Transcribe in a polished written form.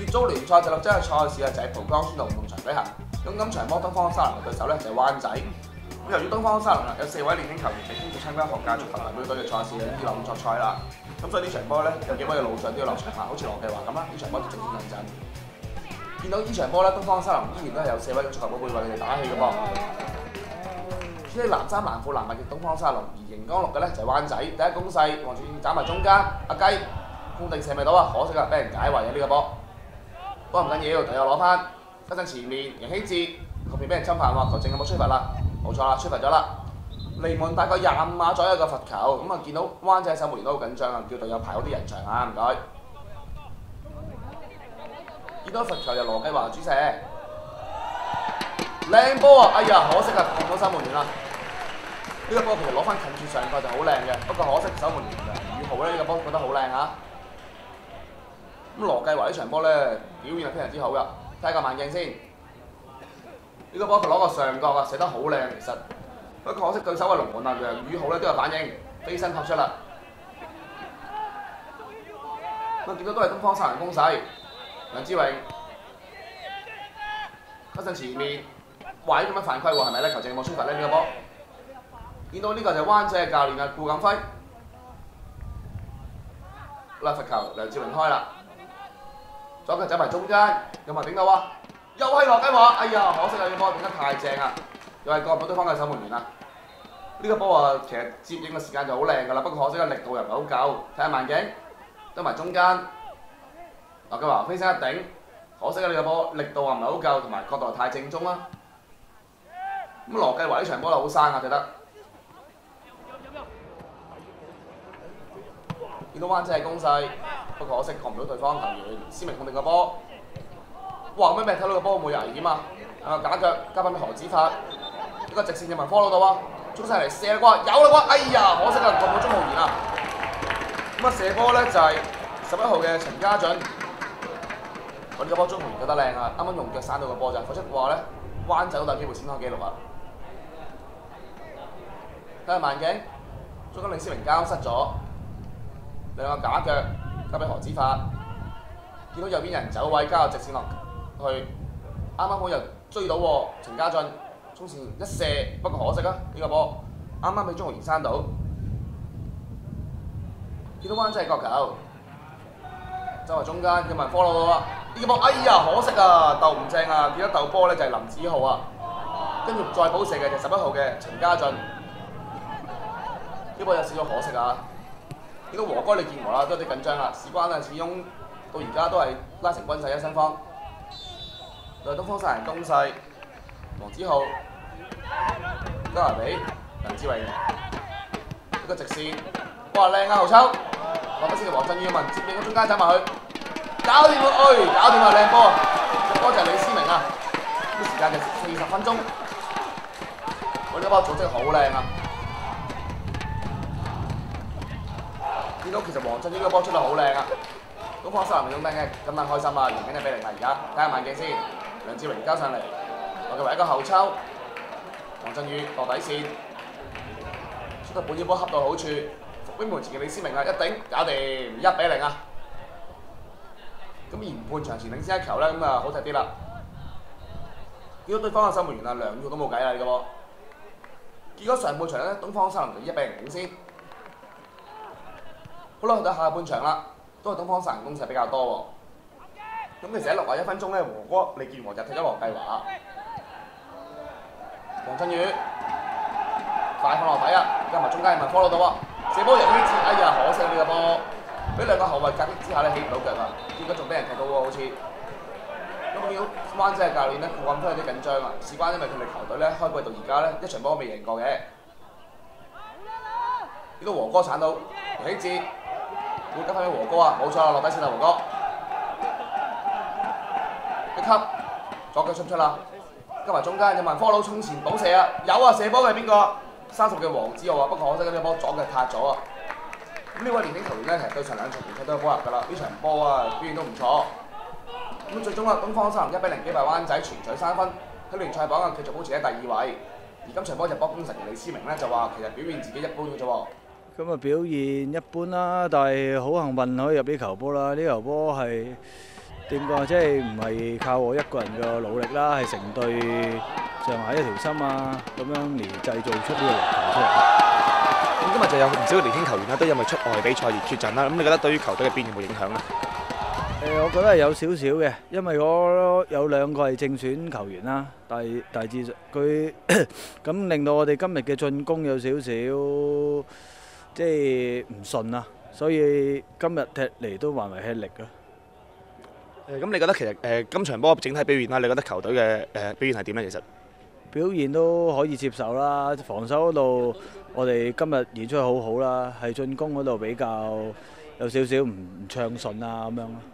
乙組聯賽第六週嘅賽事就喺蒲崗村道運動場舉行。咁今場波東方沙龍嘅對手就係灣仔。咁由於東方沙龍有4位年輕球員係經過參加學界足球代表隊嘅賽事伊朗作賽啦，咁所以呢場波有幾位嘅老將都要落場啦，好似羅繼華咁啦，呢場波就正選上陣。見到呢場波東方沙龍依然都係有4位嘅足球寶貝為佢哋打氣嘅噃。主力藍衫藍褲藍襪嘅東方沙龍，而熒光綠嘅就係灣仔。第一攻勢，黃俊彥斬埋中間，阿雞空定射未到啊，可惜俾人解圍嘅呢個波。不過唔緊要，隊友攞翻，加上前面楊希志後面俾人侵犯喎，球證有冇吹罰啦？冇錯啦，吹罰咗啦。離門大概25碼左右嘅罰球，咁見到灣仔守門員都好緊張啊，叫隊友排好啲人場啊，唔該。見到罰球由羅繼華主射，靚波啊！哎呀，可惜碰到守門員啦。呢個波其實攞翻近處上蓋就好靚嘅，不過可惜守門員宇豪呢個波覺得好靚啊。咁羅繼華呢場波表現係非常之好噶，睇下個慢鏡先。呢個波佢攞個上角啊，射得好靚其實。不過可惜對手嘅龍門楊宇豪都有反應，飛身撲出啦。咁見到都係東方沙龍攻勢，梁志榮加上前面，哇！咁樣犯規喎，係咪咧？球證有冇吹罰咧？呢個波見到呢個就係灣仔嘅教練顧錦輝，嗱罰球梁志榮開啦，左腳走埋中間，有冇頂到啊？又係羅繼華，哎呀，可惜啊！呢個波頂得太正啊！又係過唔到對方嘅守門員啊！呢個波其實接應嘅時間就好靚㗎啦，不過可惜力度又唔係好夠。睇下慢鏡，得埋中間，羅繼華飛身一頂，可惜呢個波力度唔係好夠，同埋角度太正宗啦。咁羅繼華呢場波好生啊，睇得。見到灣仔係攻勢，不過可惜過唔到對方球員，施明控定個波。哇！咩睇到個波冇危險啊！假腳交翻俾何子發，呢個直線入埋科魯度啊，衝晒嚟射啦啩，有啦啩！哎呀，可惜啊，過唔到鍾浩然啊！咁射波就係11號嘅陳家俊，我呢個波鍾浩然覺得靚啊，啱啱用腳散到個波咋，否則嘅話灣仔好大機會閃開紀錄啊！睇下慢鏡，中間李思明交失咗，兩個假腳交俾何子發，見到右邊人走位交個直線落去，啱啱好又追到陳家俊，衝線一射，不過可惜啊！呢個波啱啱俾鍾浩然閂到，見到灣仔角球，周圍中間有埋科魯度啊！呢個波哎呀可惜啊，鬥唔正啊！見到鬥波就係林子浩啊，跟住再補射嘅就11號嘅陳家俊，呢波有少少可惜啊！見到和哥李健和啦，都有啲緊張啦，事關始終到而家都係拉成均勢一雙方。對東方沙龍攻勢，黃子浩交埋俾梁志榮，呢個直線，哇靚啊！豪秋，落得先嘅黃振宇文接應喺中間走埋去，搞掂喎！搞掂啊！靚波啊！隻波就係李思明啊！呢時間就40分鐘，我呢波組織好靚啊！見到其實黃振宇呢個波出得好靚啊！東方沙龍用兵嘅今晚開心啊，贏緊1-0啦！而家睇下慢鏡先。梁志榮交上嚟，羅繼華一個後抽，黃振宇落底線，出到本腰波恰到好處，伏兵門前嘅李思明啊一頂搞掂1-0啊！咁延半場前領先一球咁好睇啲啦。見到對方嘅守門員梁宇豪都冇計啦呢個波。結果上半場東方沙龍就1-0領先。好啦，去到下半場啦，都係東方沙龍攻勢比較多喎。咁其實喺61分鐘和哥李健和就踢咗羅繼華，黃振宇快放落底啊，加埋中間係科魯度啊，射波楊希志，哎呀可惜呢個波，俾兩個後衞夾擊之下起唔到腳啊，結果仲俾人踢到喎好似。咁見到灣仔嘅教練顧錦輝有啲緊張啊，事關因為佢哋球隊開季到而家一場波都未贏過嘅。見到和哥鏟到楊希志，會交翻俾和哥啊，冇錯啦，落底線啦和哥。一級左腳出唔出啦？加埋中間有埋科魯衝前補射啊！有啊，射波嘅係邊個？30嘅黃子豪啊，不過可惜呢個波左腳塌咗啊！咁呢位年輕球員其實對上2場聯賽都有波入㗎啦，呢場波表現都唔錯。咁最終東方沙龍1-0擊敗灣仔，全取3分，喺聯賽榜繼續保持喺第2位。而今場波入波功臣李思明就話其實表現自己一般嘅啫喎。 咁表現一般啦，但係好幸運可以入呢球波啦！呢球波係點講，即係唔係靠我一個人嘅努力啦，係成隊上下一條心啊，咁樣嚟製造出呢個籃球出嚟。 咁今日就有唔少嘅年輕球員啦，都因為出外比賽而缺陣啦。咁你覺得對於球隊嘅表現有冇影響呢？ 我覺得係有少少嘅，因為我有2個係正選球員啦，大致上佢咁令到我哋今日嘅進攻有少少即係唔順啊，所以今日踢嚟都還為吃力咯。 咁你覺得其實今場波整體表現啦，你覺得球隊嘅表現係點呢？其實表現都可以接受啦，防守嗰度我哋今日演出好好啦，係進攻嗰度比較有少少唔暢順啊咁樣咯。